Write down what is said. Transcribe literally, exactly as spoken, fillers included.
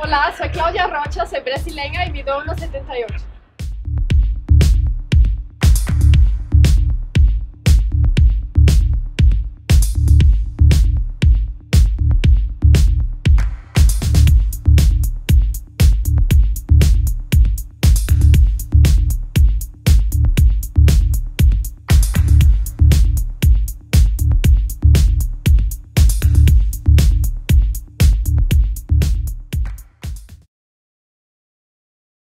Hola, soy Claudia Rocha, soy brasileña y mido uno setenta y ocho.